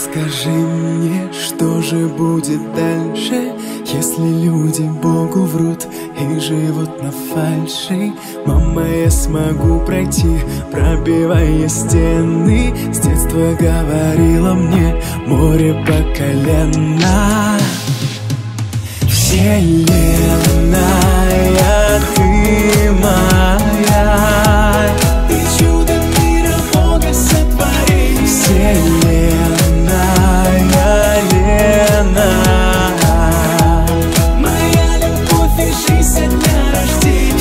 Скажи мне, что же будет дальше, если люди Богу врут и живут на фальши? Мама, я смогу пройти, пробивая стены. С детства говорила мне, море по колено. Вселенная, ты моя, ты чудо мира Бога сотвори. Вселенная, Лена, моя любовь и жизнь со дня рождения.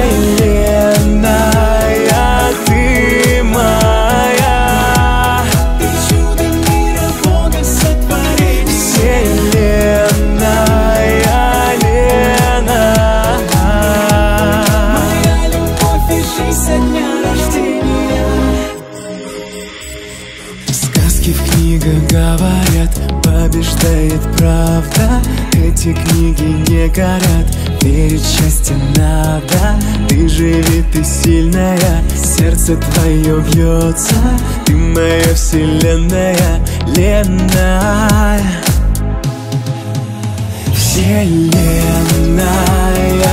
Вселенная, ты моя, ты чудо мира Бога сотвори. Вселенная, Лена, моя любовь и жизнь со дня рождения. Сказки в книгах говорят, побеждает правда. Эти книги не горят, верить в счастье надо. Ты живи, ты сильная, сердце твое бьется. Ты моя вселенная, Лена. Вселенная,